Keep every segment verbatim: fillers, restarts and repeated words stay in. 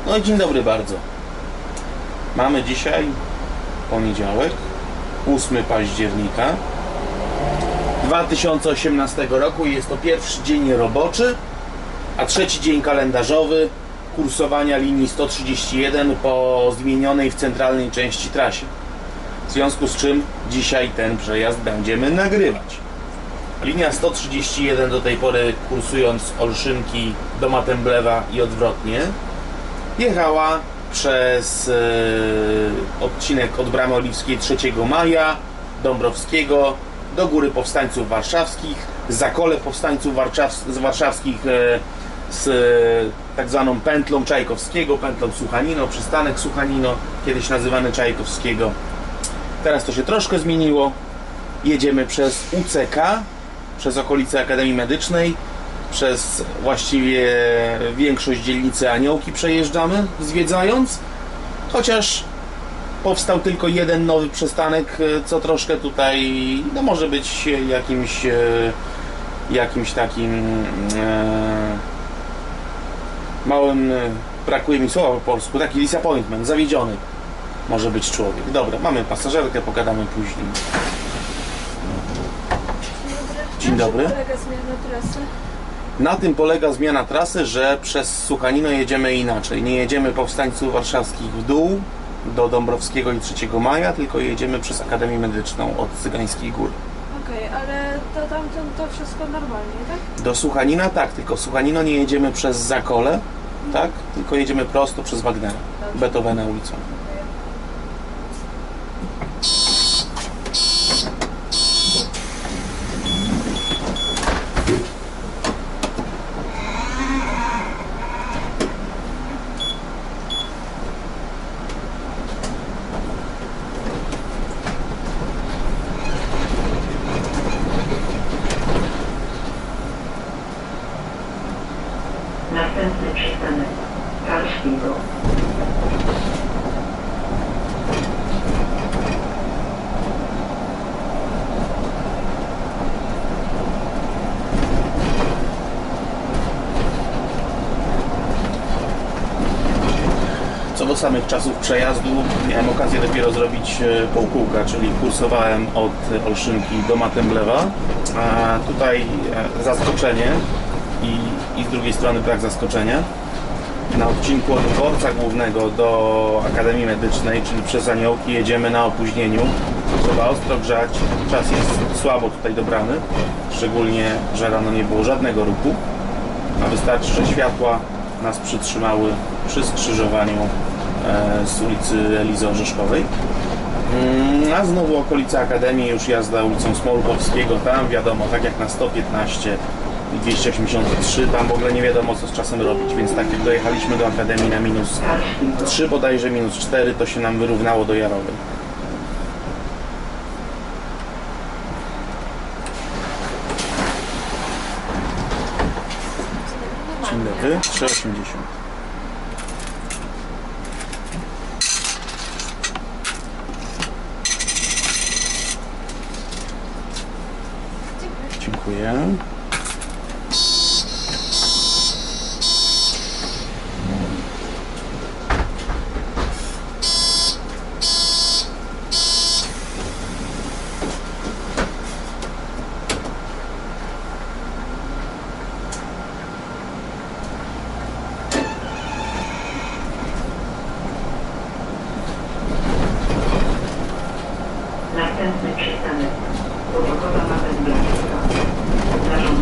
No i dzień dobry bardzo. Mamy dzisiaj poniedziałek, ósmego października dwa tysiące osiemnastego roku. Jest to pierwszy dzień roboczy, a trzeci dzień kalendarzowy kursowania linii sto trzydzieści jeden po zmienionej w centralnej części trasie. W związku z czym dzisiaj ten przejazd będziemy nagrywać. Linia sto trzydzieści jeden do tej pory, kursując z Olszynki do Matemblewa i odwrotnie, jechała przez e, odcinek od Bramy Oliwskiej trzeciego maja, Dąbrowskiego, do Góry Powstańców Warszawskich, Zakole Powstańców Warszaw Warszawskich e, z e, tak zwaną pętlą Czajkowskiego, pętlą Suchanino, przystanek Suchanino, kiedyś nazywany Czajkowskiego. Teraz to się troszkę zmieniło. Jedziemy przez U C K, przez okolice Akademii Medycznej, przez właściwie większość dzielnicy Aniołki przejeżdżamy, zwiedzając, chociaż powstał tylko jeden nowy przystanek, co troszkę tutaj no, może być jakimś jakimś takim e, małym, brakuje mi słowa po polsku, taki disappointment, zawiedziony może być człowiek. Dobra, mamy pasażerkę, pogadamy później. Dzień dobry. Na czym polega zmiana trasy? Na tym polega zmiana trasy, że przez Suchanino jedziemy inaczej. Nie jedziemy Powstańców Warszawskich w dół do Dąbrowskiego i trzeciego maja, tylko jedziemy przez Akademię Medyczną od Cygańskiej Góry. Okej, okay, ale to tamten to wszystko normalnie, tak? Do Suchanina tak, tylko w Suchanino nie jedziemy przez Zakole, mhm. tak? Tylko jedziemy prosto przez Wagnera, Dobrze. Beethovena ulicą. Następny przystanek Karlskiego. Co do samych czasów przejazdu, miałem okazję dopiero zrobić półkółka, czyli kursowałem od Olszynki do Matemblewa, a tutaj zaskoczenie i, i z drugiej strony brak zaskoczenia. Na odcinku od dworca głównego do Akademii Medycznej, czyli przez Aniołki, jedziemy na opóźnieniu. Trzeba ostro grzać, czas jest słabo tutaj dobrany, szczególnie, że rano nie było żadnego ruchu, a wystarczy, że światła nas przytrzymały przy skrzyżowaniu e, z ulicy Elizy Orzeszkowej. Mm, a znowu okolica Akademii, już jazda ulicą Smolkowskiego, tam wiadomo, tak jak na sto piętnaście i dwieście osiemdziesiąt trzy, tam w ogóle nie wiadomo co z czasem robić, więc tak jak dojechaliśmy do Akademii na minus trzy, bodajże minus cztery, to się nam wyrównało do Jarowej. Dzień dobry, trzy osiemdziesiąt. Dziękuję. Następny przystanek Powodowa Matemblewa.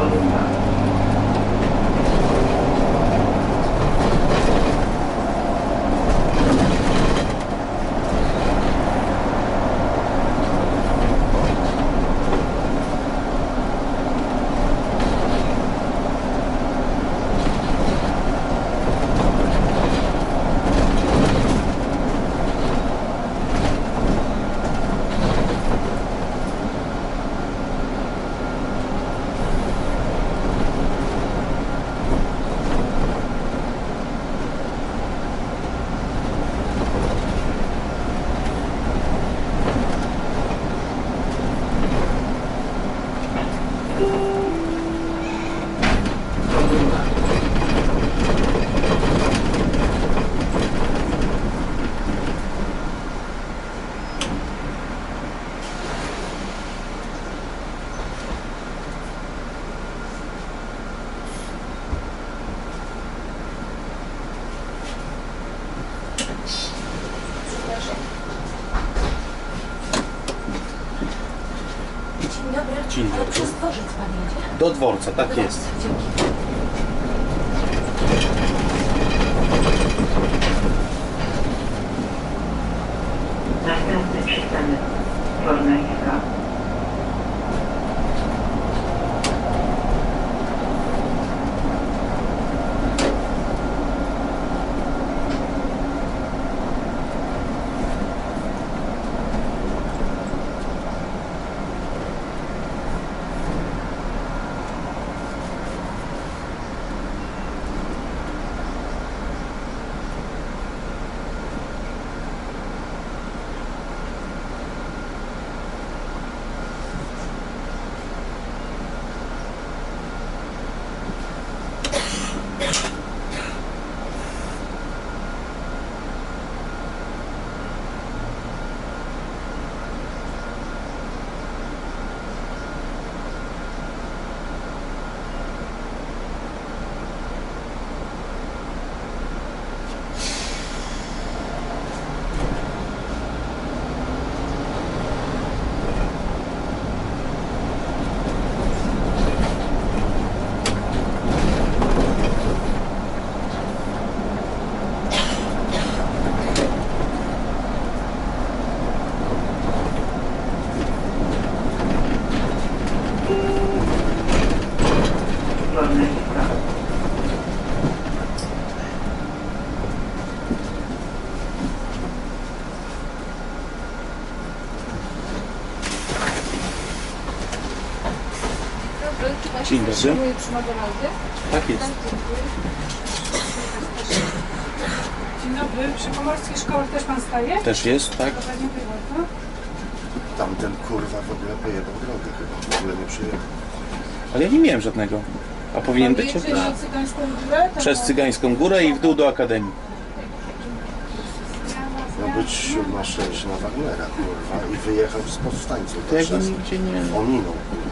Polska. Dzień dobry. Dzień dobry. Ale przez dworzec pan jedzie? Do dworca, tak Do jest. dworca, dzięki. Następny przystanek Fornajska. Fornajska. Dobry, czy pan się Dzień dobry. zatrzymuje przy McDonaldzie? Tak jest. Tak, dziękuję. Dzień dobry, przy Pomorskiej Szkoły też pan staje? Też jest, tak? Dobra, dziękuję bardzo. Tamten kurwa w ogóle pojebał drogę chyba, w ogóle nie przyjechał. Ale ja nie miałem żadnego. A powinien być? Jedzie na Cygańską Górę? Tam Przez Cygańską Górę i w dół do Akademii. Miał być na sześć na Wagnera kurwa i wyjechał z powstańców To do jakby Trzasy. nigdzie nie... Ominął kurwa.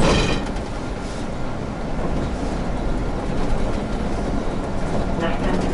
Następny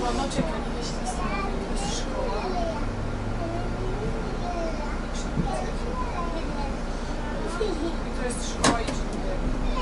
Mamo, czekaj, nie się zastanowić. To jest szkoła. I to jest szkoła i człowiek.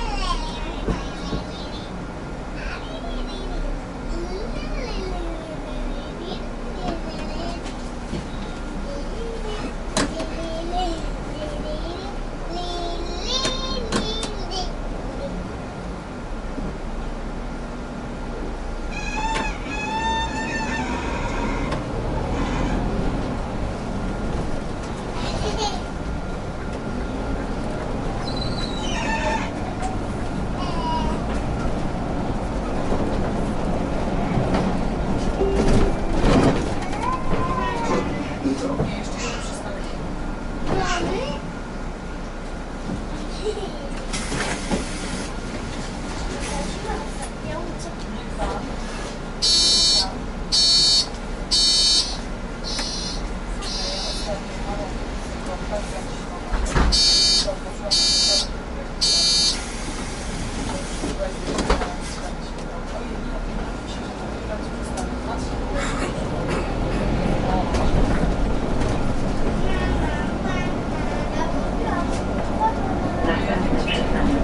Następny przystanek.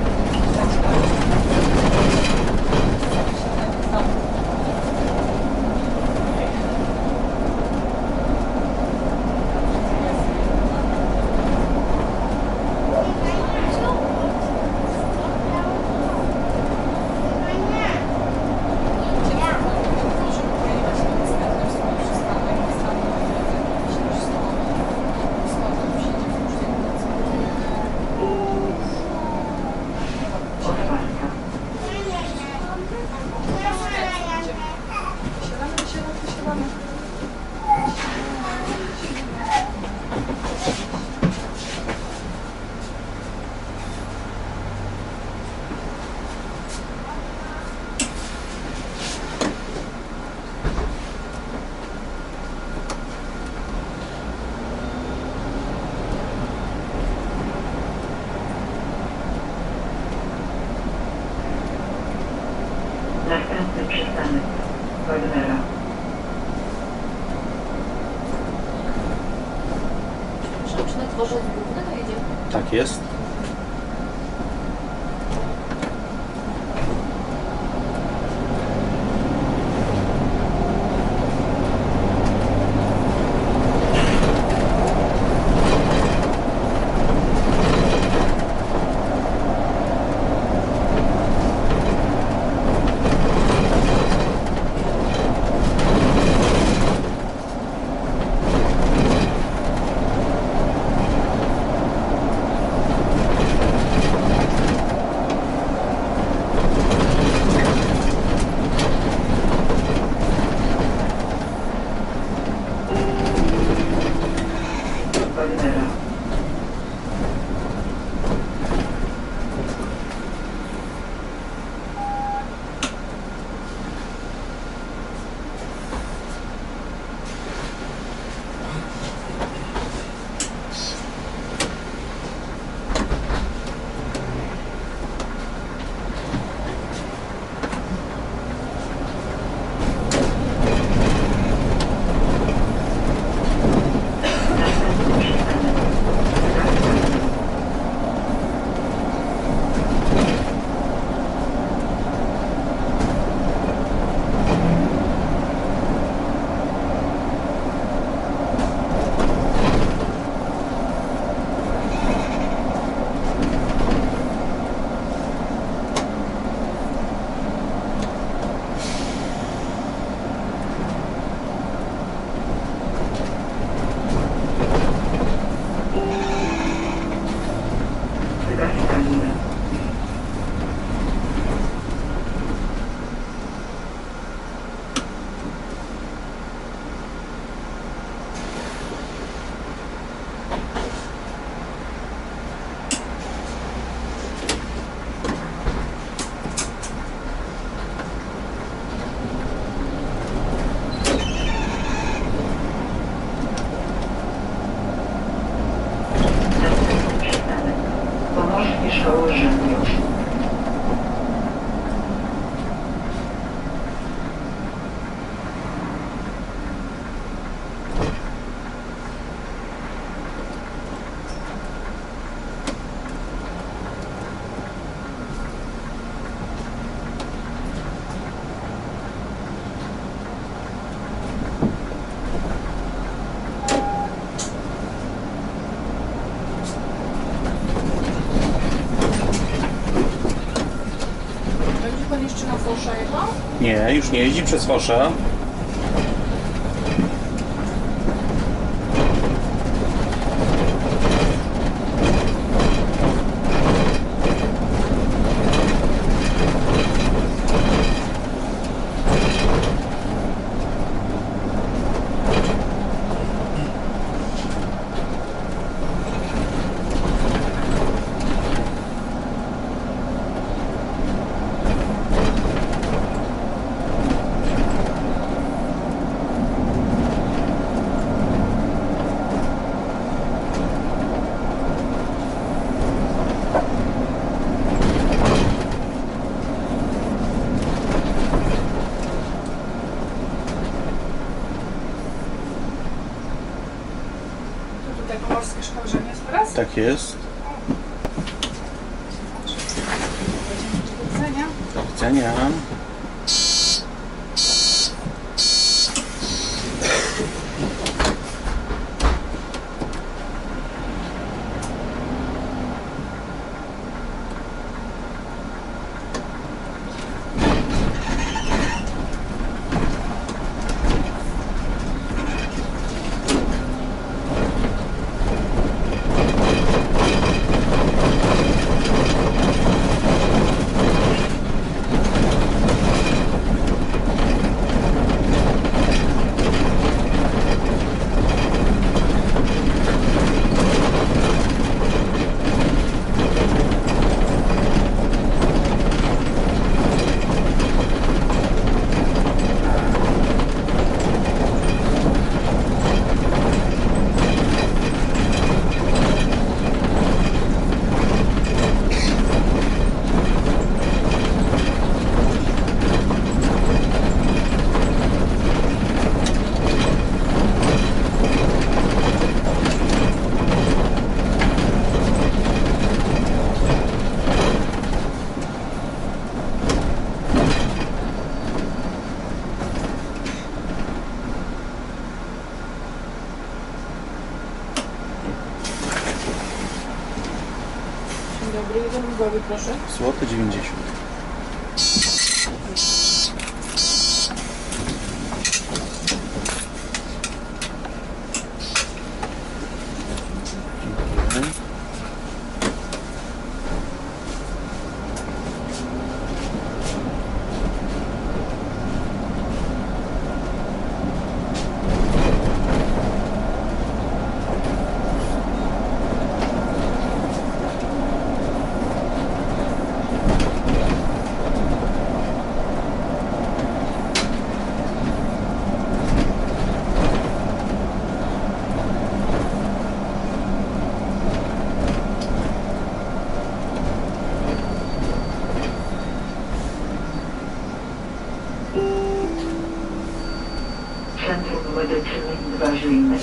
Otwarta. Siadamy, siadamy, siadamy. Następny przystanek. Wagnera. Przepraszam, czy na dworze głównego jedziemy? Tak jest. Nie, już nie jeździ przez Fosza. To tutaj pomorskie szkołżenie jest teraz? Tak jest. Do widzenia. Do widzenia. Dzień dobry, jeden długowy proszę. Złoty dziewięćdziesiąt. Dziękuję. Centrum Medycyny Inwazyjnej.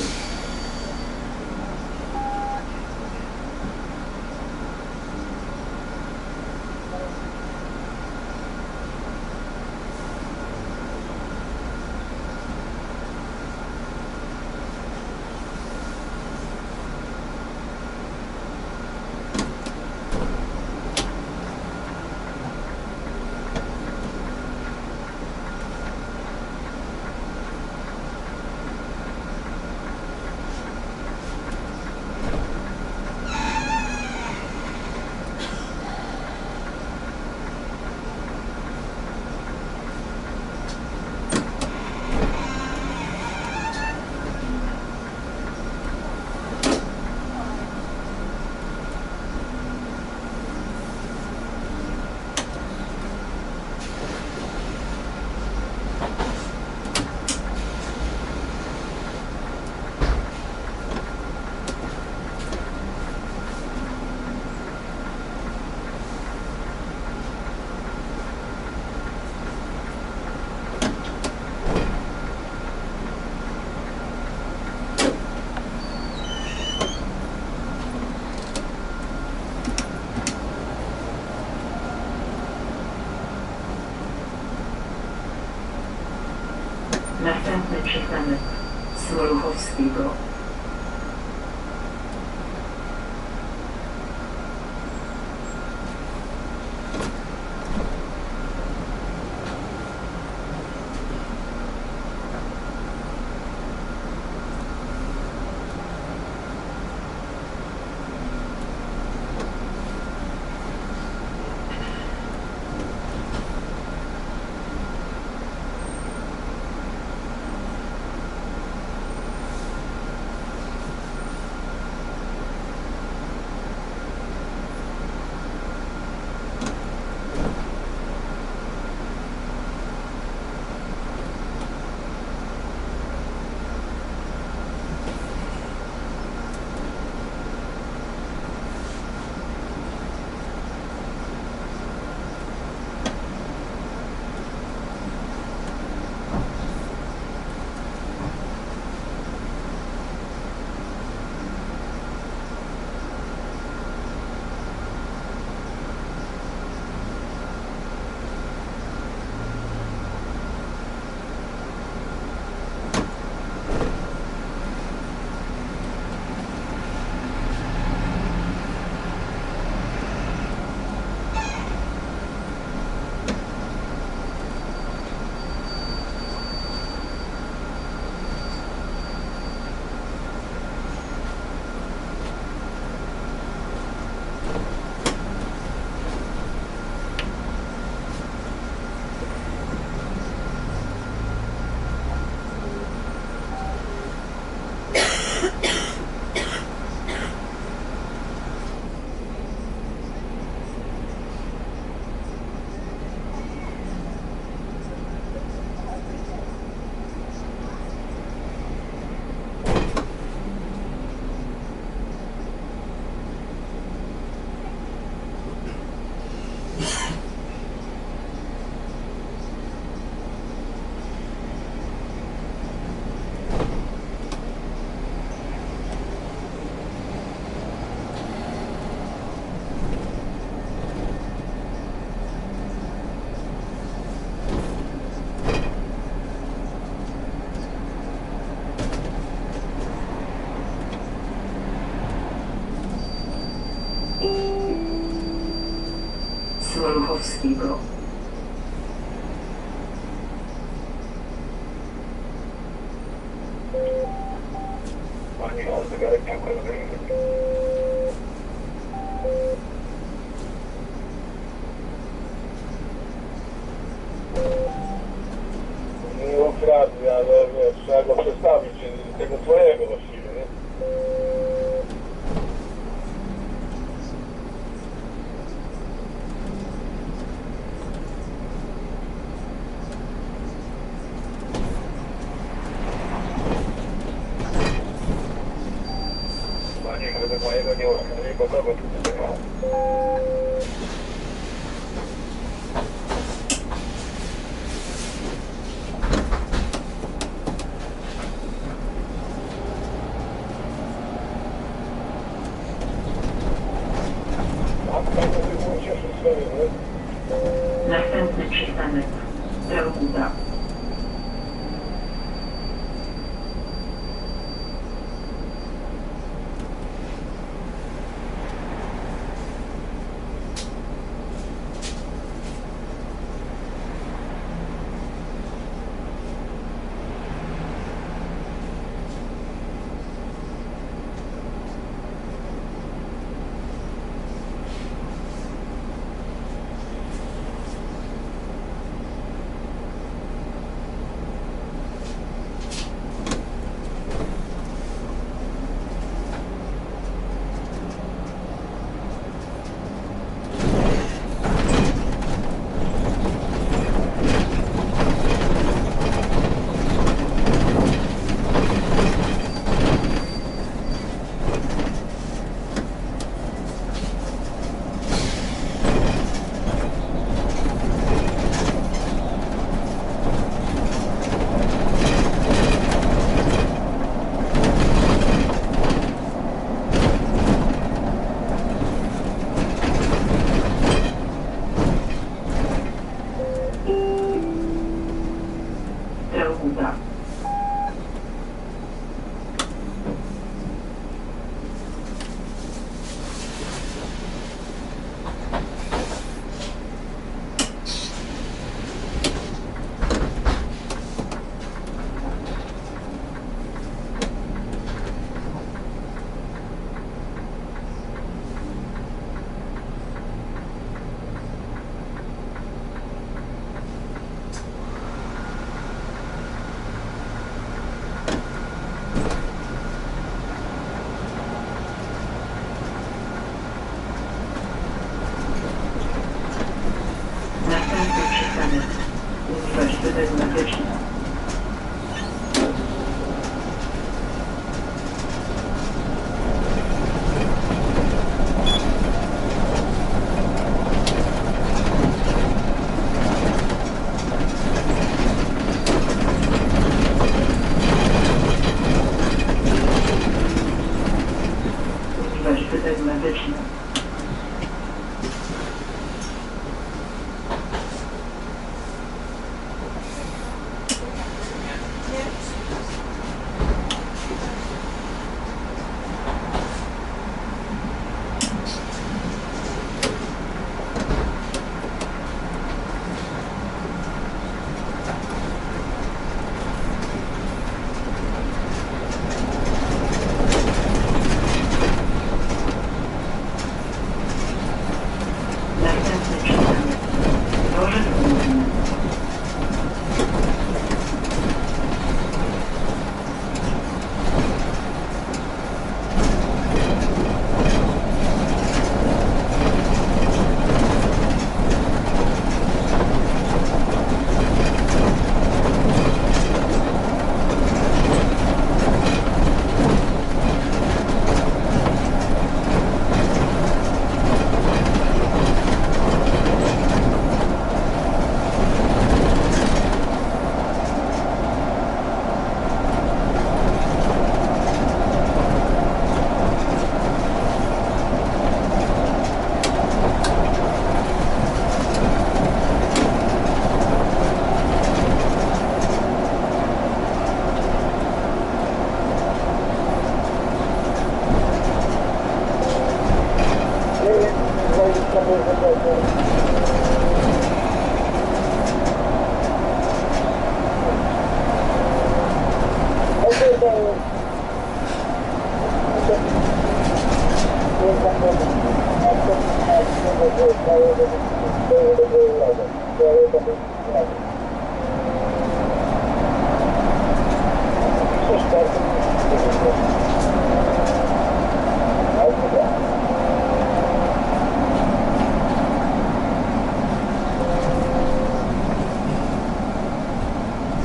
Następny przystanek Smoluchowskiego. Smoluchowskiego. Pani o zegarek pokojowy. Miło pracy, ale wiesz, trzeba go przestawić, tego twojego właściwie, nie? Panie, gdyby mojego nie uszkodzi, bo kogo tu czekał? Następny przystanek Draguda. Draguda. Następny przystanek Uniwersytet Medyczny. Uniwersytet Medyczny.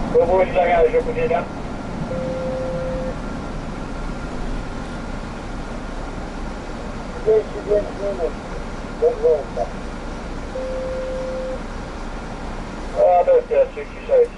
Próbujesz zagadać opóźnienia? trzydzieści pięć minut. Do dzwonka. A to jest teraz trzydzieści sześć.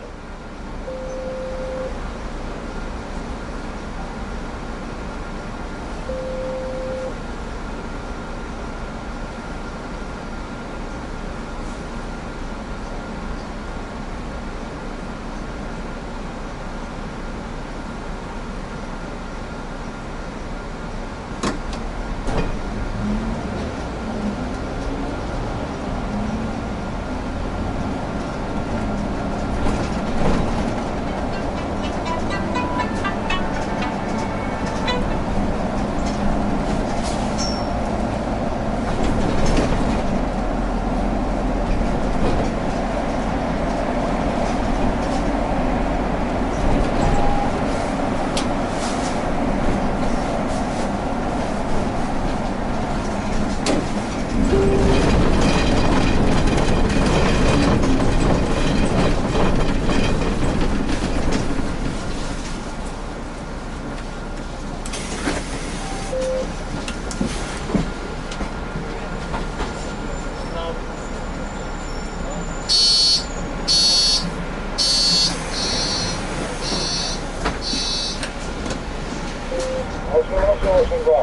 osiem osiem osiem dwa.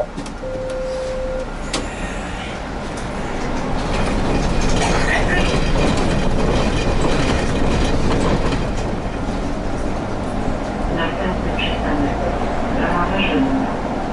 Następny przystanek. Brama Warzywna.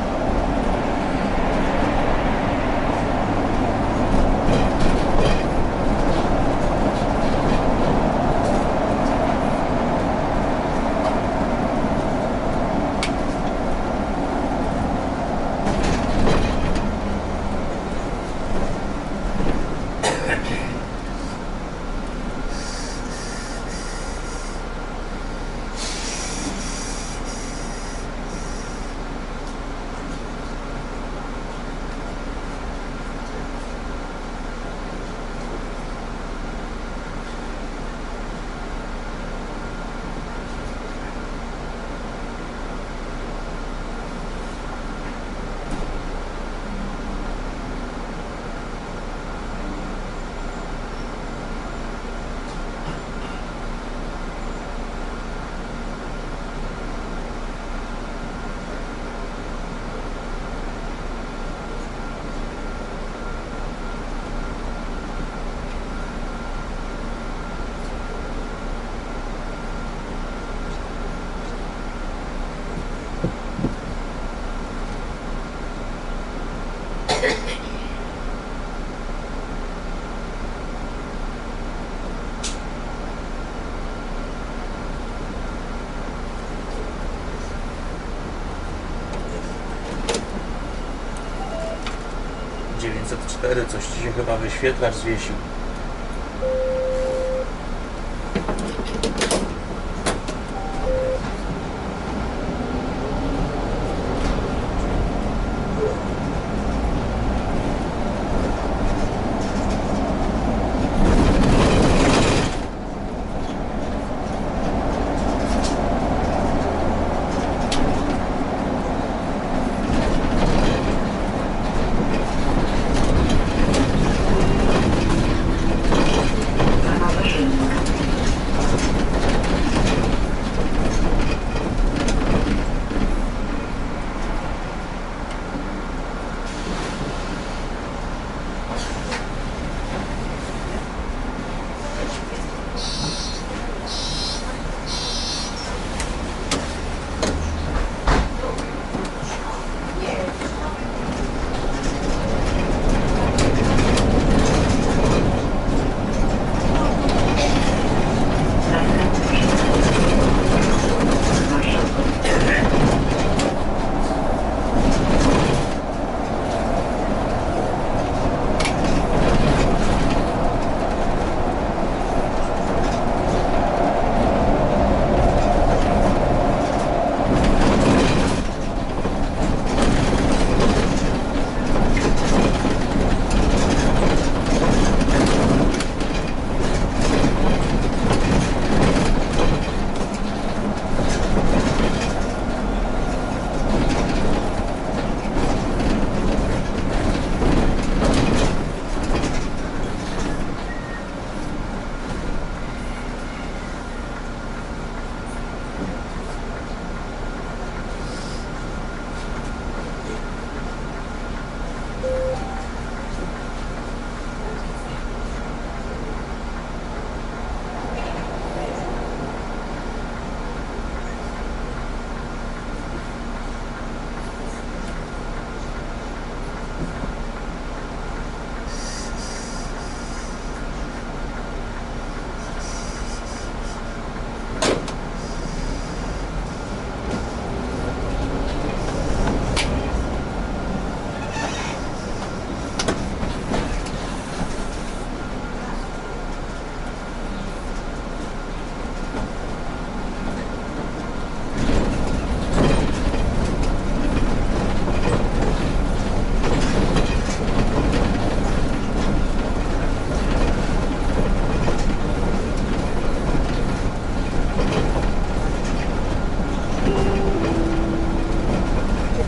dziewięćset cztery, coś ci się chyba wyświetlacz zwiesił.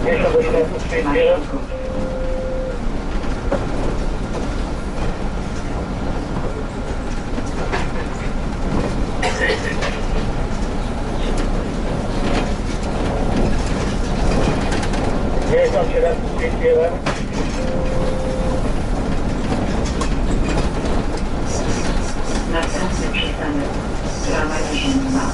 Marszałków. dziewięćdziesiąt siedem, trzydzieści jeden. Następny przystanek Brama Ziemna.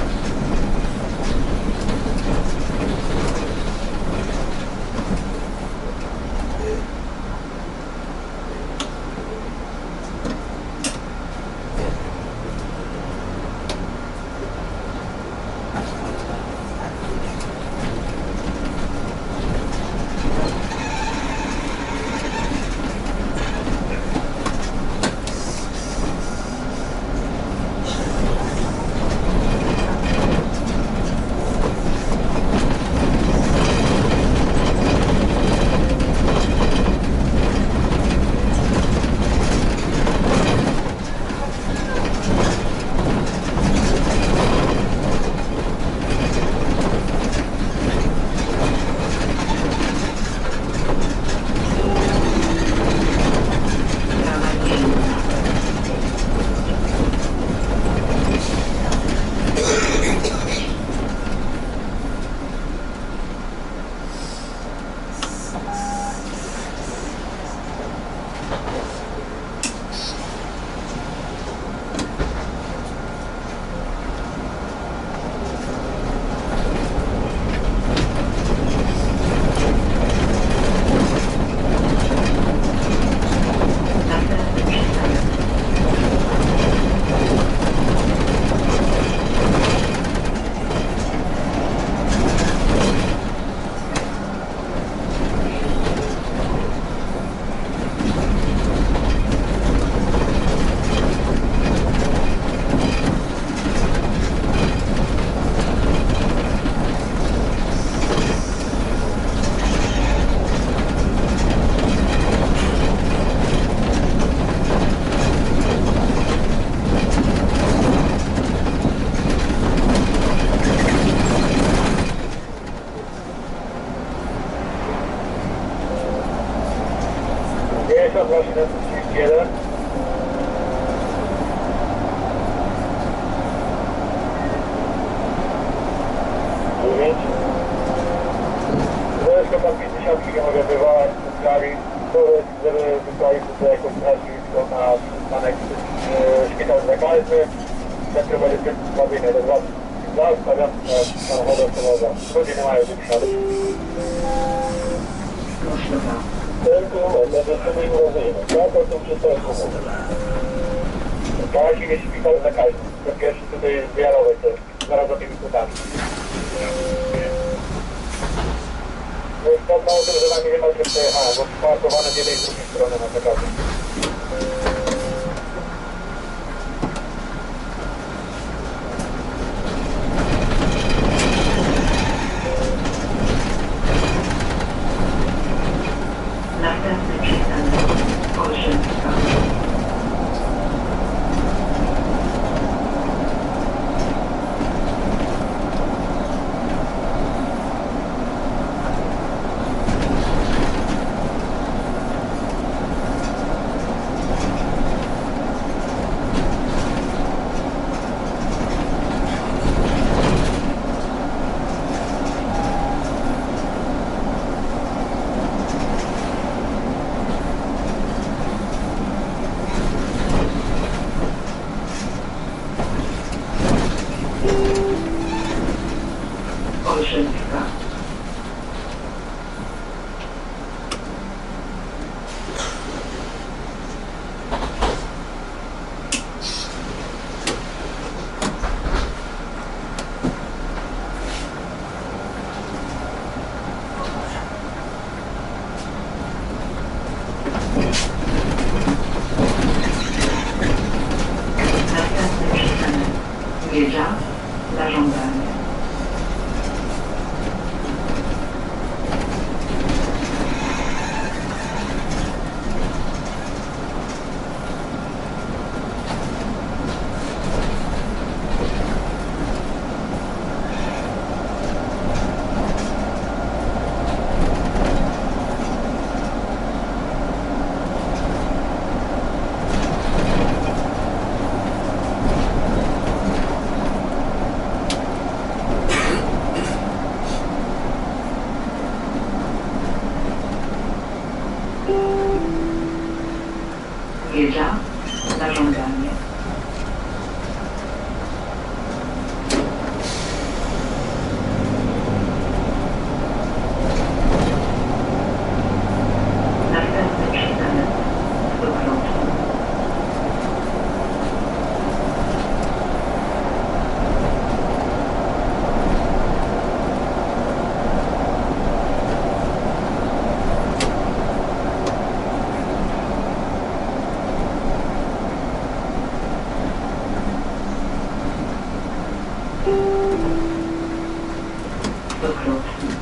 jeden. dziewięć. Zresztą tam pięćdziesiąt nie mogę wywołać w skali, żeby wysłali tutaj jakąś nazwisko na przystanek szpital lekarny, centrum medycyny słabienia. Do was stawiam samochodu osobowa. Ludzie nie mają tych śladów. Tylko medycyny inwazyjne. Tak, o tym przystępu mówię. Tak, jest szpital lekarny. To pierwszy tutaj jest dialowy, to jest zaraz za tymi kutami. No jest to mało tym, że nami nie ma się przejechałem, bo parkowane z jednej i z drugiej strony na przekazie. Następny przystanek Olszewska. Olszewska. Następny przystanek Wiedza, Zarządzanie. Stokrotny.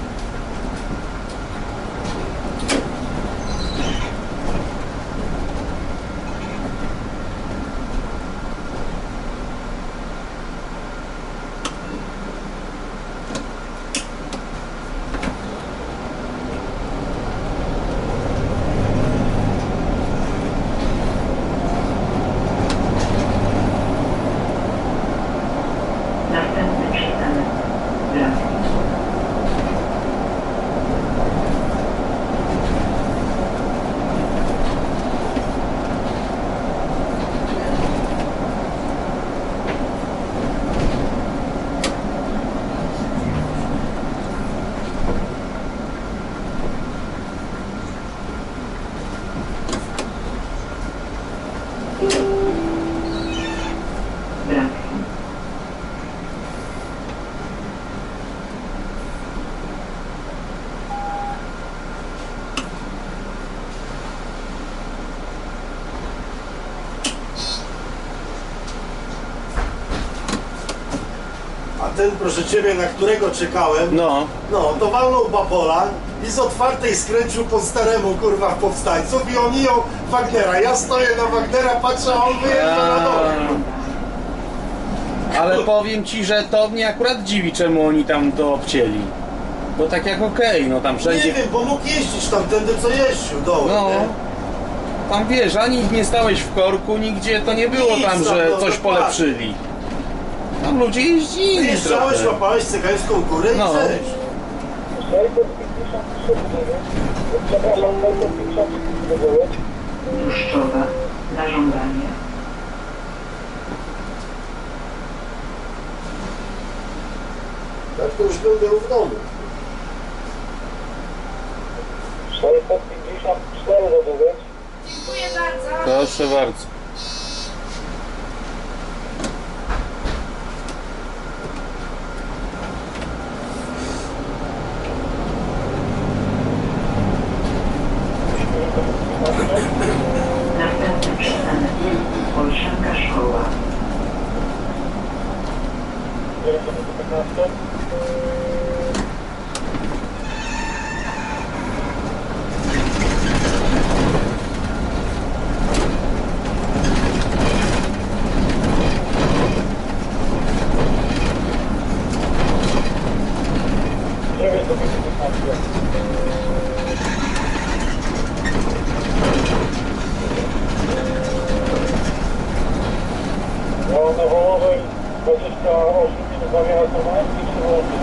Następny przystanek Bratki. Bratki. A ten, proszę ciebie, na którego czekałem, No, no, to walnął babola i z otwartej skręcił po staremu, kurwa, w powstańców i omiją Wagnera. Ja stoję na Wagnera, patrzę, a on wyjeżdża na dole. ale powiem ci, że to mnie akurat dziwi, czemu oni tam to obcięli. Bo tak jak okej, no tam Nie wszędzie... wiem, bo mógł jeździć tamtędy, co jeździł, dołem, No, nie? tam wiesz, ani nie stałeś w korku, nigdzie to nie było Nic tam, tam, że no, coś dokładnie. polepszyli. Tam ludzie jeździli Wyjeżdżałeś, trochę. łapałeś cygańską górę i No. cześć. sześćset pięćdziesiąt trzy, przepraszam, sześćset pięćdziesiąt dziewięć. Tłuszczowa. Na żądanie. Tak to już będę w domu. sześćset pięćdziesiąt cztery do dziewięć. Dziękuję bardzo. Proszę bardzo. Następny przystanek Olszanka Szkoła. dziewięćset piętnaście. dziewięćset piętnaście. No, na Wołowej dwadzieścia osiem minut zamiast Tomański i przyłączyć.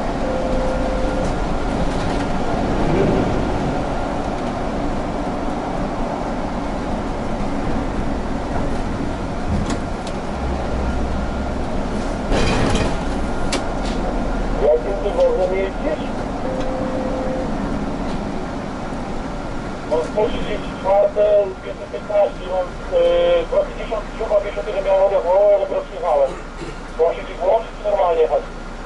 Jakim ty wozem jeździsz? Mam sto trzydzieści cztery, dwieście piętnaście, mam yy, sto pięćdziesiąt trzy, pięćdziesiąt, że miałem odechło, ale dopiero przyjechałem. Mam się ci włączyć, czy normalnie jechać?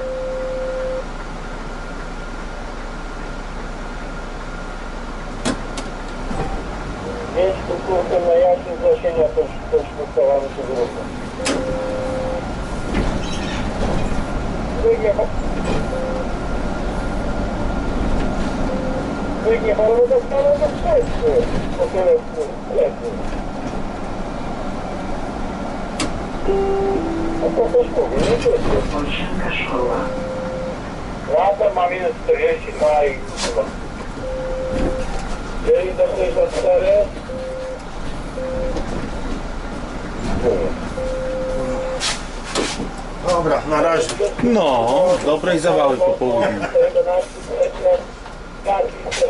Pięć tu kurde na jaśń z Jasienia też, też postawamy się wyrówno. Wygnie, wygnie, ale no dostaną do wszyscy. Po tyle lepiej. No to też mówię, nie wszyscy. Olszanka Szkoła. Latem mam minus czterdzieści dwa i chyba. Dzieli do sześćdziesiąt cztery. Dobra, na razie. No, dobrej zabawy po południu. jedenaście,